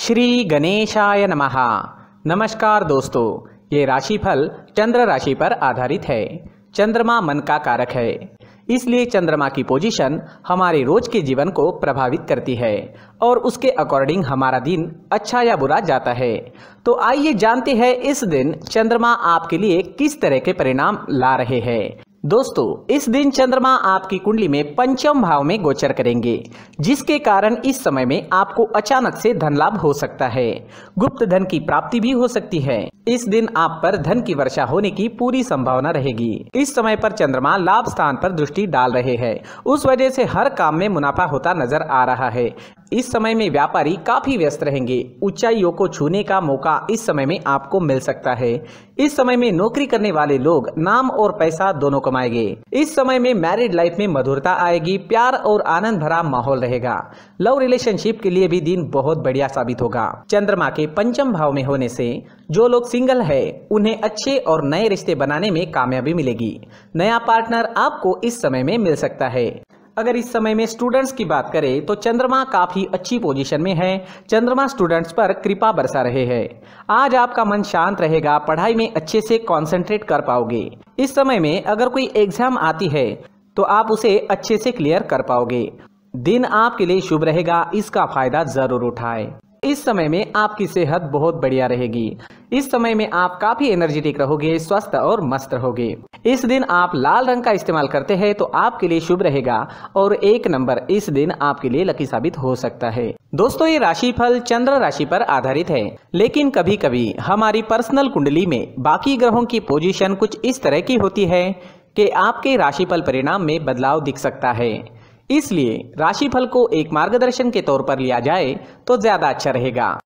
श्री गणेशाय नमः। नमस्कार दोस्तों, ये राशिफल चंद्र राशि पर आधारित है। चंद्रमा मन का कारक है, इसलिए चंद्रमा की पोजीशन हमारे रोज के जीवन को प्रभावित करती है और उसके अकॉर्डिंग हमारा दिन अच्छा या बुरा जाता है। तो आइए जानते हैं इस दिन चंद्रमा आपके लिए किस तरह के परिणाम ला रहे हैं। दोस्तों, इस दिन चंद्रमा आपकी कुंडली में पंचम भाव में गोचर करेंगे, जिसके कारण इस समय में आपको अचानक से धन लाभ हो सकता है। गुप्त धन की प्राप्ति भी हो सकती है। इस दिन आप पर धन की वर्षा होने की पूरी संभावना रहेगी। इस समय पर चंद्रमा लाभ स्थान पर दृष्टि डाल रहे हैं, उस वजह से हर काम में मुनाफा होता नजर आ रहा है। इस समय में व्यापारी काफी व्यस्त रहेंगे। ऊंचाइयों को छूने का मौका इस समय में आपको मिल सकता है। इस समय में नौकरी करने वाले लोग नाम और पैसा दोनों कमाएंगे। इस समय में मैरिड लाइफ में मधुरता आएगी, प्यार और आनंद भरा माहौल रहेगा। लव रिलेशनशिप के लिए भी दिन बहुत बढ़िया साबित होगा। चंद्रमा के पंचम भाव में होने से जो लोग सिंगल है उन्हें अच्छे और नए रिश्ते बनाने में कामयाबी मिलेगी। नया पार्टनर आपको इस समय में मिल सकता है। अगर इस समय में स्टूडेंट्स की बात करें तो चंद्रमा काफी अच्छी पोजीशन में है। चंद्रमा स्टूडेंट्स पर कृपा बरसा रहे हैं। आज आपका मन शांत रहेगा, पढ़ाई में अच्छे से कंसंट्रेट कर पाओगे। इस समय में अगर कोई एग्जाम आती है तो आप उसे अच्छे से क्लियर कर पाओगे। दिन आपके लिए शुभ रहेगा, इसका फायदा जरूर उठाएं। इस समय में आपकी सेहत बहुत बढ़िया रहेगी। इस समय में आप काफी एनर्जेटिक रहोगे, स्वस्थ और मस्त रहोगे। इस दिन आप लाल रंग का इस्तेमाल करते हैं तो आपके लिए शुभ रहेगा और 1 नंबर इस दिन आपके लिए लकी साबित हो सकता है। दोस्तों, ये राशिफल चंद्र राशि पर आधारित है, लेकिन कभी कभी हमारी पर्सनल कुंडली में बाकी ग्रहों की पोजीशन कुछ इस तरह की होती है कि आपके राशिफल परिणाम में बदलाव दिख सकता है। इसलिए राशिफल को एक मार्गदर्शन के तौर पर लिया जाए तो ज्यादा अच्छा रहेगा।